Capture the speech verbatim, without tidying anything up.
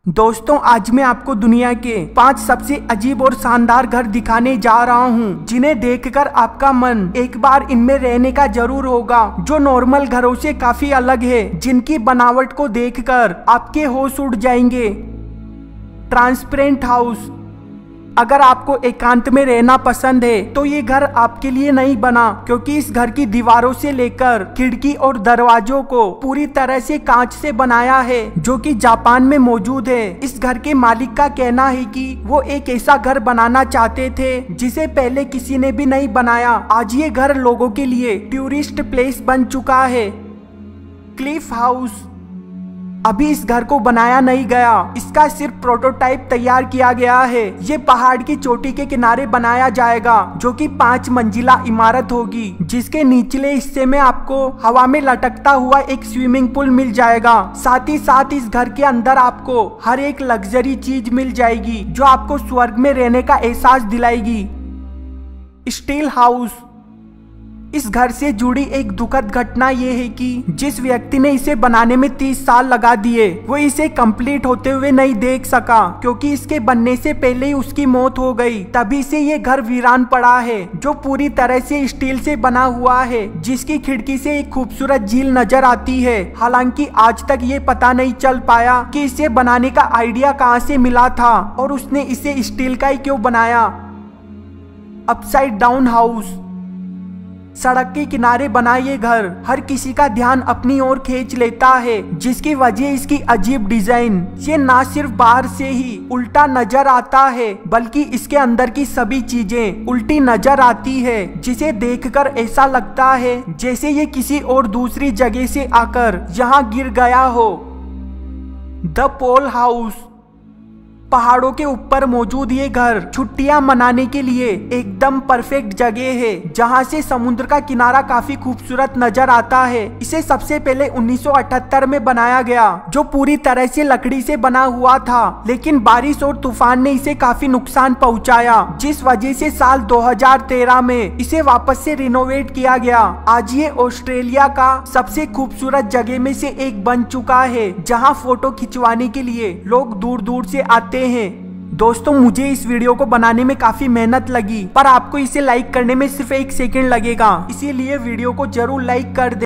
दोस्तों आज मैं आपको दुनिया के पांच सबसे अजीब और शानदार घर दिखाने जा रहा हूं, जिन्हें देखकर आपका मन एक बार इनमें रहने का जरूर होगा, जो नॉर्मल घरों से काफी अलग है, जिनकी बनावट को देखकर आपके होश उड़ जाएंगे। Transparent house. अगर आपको एकांत में रहना पसंद है तो ये घर आपके लिए नहीं बना, क्योंकि इस घर की दीवारों से लेकर खिड़की और दरवाजों को पूरी तरह से कांच से बनाया है, जो कि जापान में मौजूद है। इस घर के मालिक का कहना है कि वो एक ऐसा घर बनाना चाहते थे जिसे पहले किसी ने भी नहीं बनाया। आज ये घर लोगों के लिए टूरिस्ट प्लेस बन चुका है। Cliff house. अभी इस घर को बनाया नहीं गया, इसका सिर्फ प्रोटोटाइप तैयार किया गया है। ये पहाड़ की चोटी के किनारे बनाया जाएगा, जो कि पांच मंजिला इमारत होगी, जिसके निचले हिस्से में आपको हवा में लटकता हुआ एक स्विमिंग पूल मिल जाएगा। साथ ही साथ इस घर के अंदर आपको हर एक लग्जरी चीज मिल जाएगी, जो आपको स्वर्ग में रहने का एहसास दिलाएगी। Steel house. इस घर से जुड़ी एक दुखद घटना ये है कि जिस व्यक्ति ने इसे बनाने में तीस साल लगा दिए, वो इसे कंप्लीट होते हुए नहीं देख सका, क्योंकि इसके बनने से पहले ही उसकी मौत हो गई। तभी से ये घर वीरान पड़ा है, जो पूरी तरह से स्टील से बना हुआ है, जिसकी खिड़की से एक खूबसूरत झील नजर आती है। हालांकि आज तक ये पता नहीं चल पाया कि इसे बनाने का आइडिया कहाँ से मिला था और उसने इसे स्टील का ही क्यों बनाया। Upside down house. सड़क के किनारे बना ये घर हर किसी का ध्यान अपनी ओर खींच लेता है, जिसकी वजह इसकी अजीब डिजाइन। ये ना सिर्फ बाहर से ही उल्टा नजर आता है, बल्कि इसके अंदर की सभी चीजें उल्टी नजर आती है, जिसे देखकर ऐसा लगता है जैसे ये किसी और दूसरी जगह से आकर यहाँ गिर गया हो। The pole house. पहाड़ों के ऊपर मौजूद ये घर छुट्टियां मनाने के लिए एकदम परफेक्ट जगह है, जहां से समुद्र का किनारा काफी खूबसूरत नजर आता है। इसे सबसे पहले उन्नीस सौ अठहत्तर में बनाया गया, जो पूरी तरह से लकड़ी से बना हुआ था, लेकिन बारिश और तूफान ने इसे काफी नुकसान पहुंचाया, जिस वजह से साल दो हज़ार तेरह में इसे वापस से रिनोवेट किया गया। आज ये ऑस्ट्रेलिया का सबसे खूबसूरत जगह में से एक बन चुका है, जहाँ फोटो खिंचवाने के लिए लोग दूर दूर से आते हैं। दोस्तों मुझे इस वीडियो को बनाने में काफी मेहनत लगी, पर आपको इसे लाइक करने में सिर्फ एक सेकंड लगेगा, इसीलिए वीडियो को जरूर लाइक कर दे।